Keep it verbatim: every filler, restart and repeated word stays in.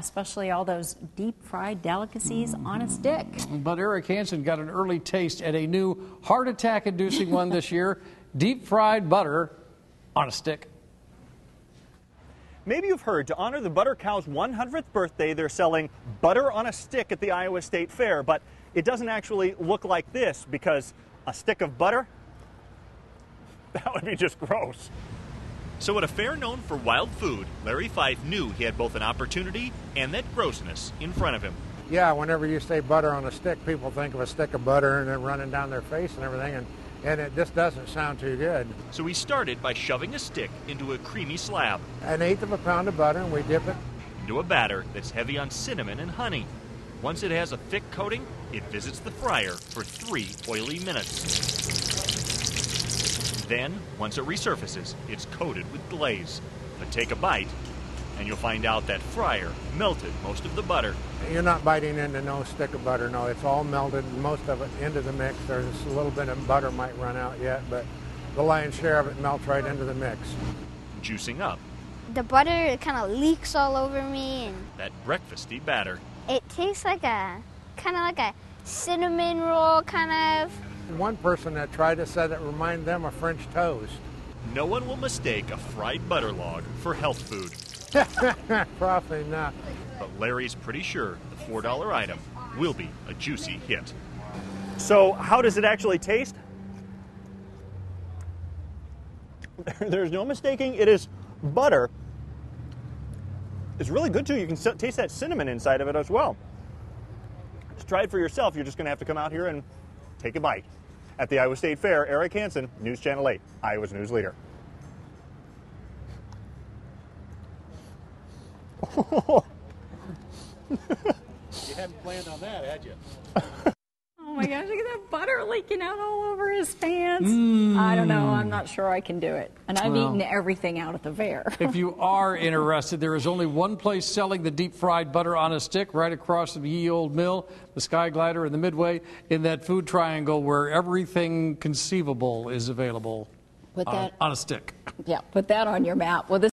especially all those deep-fried delicacies on a stick. But Eric Hanson got an early taste at a new heart attack-inducing one this year, deep-fried butter on a stick. Maybe you've heard, to honor the butter cow's one hundredth birthday, they're selling butter on a stick at the Iowa State Fair, but it doesn't actually look like this, because a stick of butter, that would be just gross. So at a fair known for wild food, Larry Fife knew he had both an opportunity and that grossness in front of him. Yeah, whenever you say butter on a stick, people think of a stick of butter and then running down their face and everything, and, and it just doesn't sound too good. So he started by shoving a stick into a creamy slab. An eighth of a pound of butter, and we dip it into a batter that's heavy on cinnamon and honey. Once it has a thick coating, it visits the fryer for three oily minutes. Then, once it resurfaces, it's coated with glaze. But take a bite, and you'll find out that fryer melted most of the butter. You're not biting into no stick of butter, no. It's all melted, most of it into the mix. There's a little bit of butter might run out yet, but the lion's share of it melts right into the mix. Juicing up. The butter kind of leaks all over me. And that breakfasty batter. It tastes like a, kind of like a cinnamon roll, kind of. One person that tried it said it reminded them of French toast. No one will mistake a fried butter log for health food. Probably not. But Larry's pretty sure the four dollar item will be a juicy hit. So how does it actually taste? There's no mistaking it is butter. It's really good too. You can taste that cinnamon inside of it as well. Just try it for yourself. You're just going to have to come out here and take a bite. At the Iowa State Fair, Eric Hanson, News Channel eight, Iowa's news leader. You hadn't planned on that, had you? Oh my gosh, look at that butter leaking out all over his pants. Mm. I don't know, I'm not sure I can do it. And I've well, eaten everything out at the fair. If you are interested, there is only one place selling the deep-fried butter on a stick right across from the Ye Old Mill, the Sky Glider, and the Midway, in that food triangle where everything conceivable is available Put on, that, on a stick. Yeah, put that on your map. Well, this